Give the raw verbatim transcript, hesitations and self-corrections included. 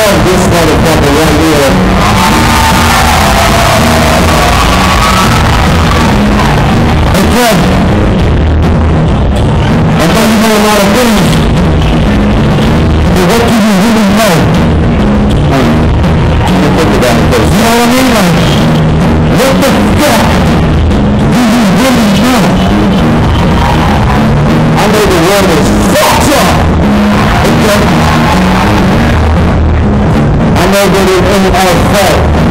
love this motherfucker right here. Hey Fred, I thought you know a lot of things, but what do you really know? Um, let me think about it first. You know what I mean? Like, what the fuck do you really know? I know the world is fucked up. Okay? I know that it ain't our fault.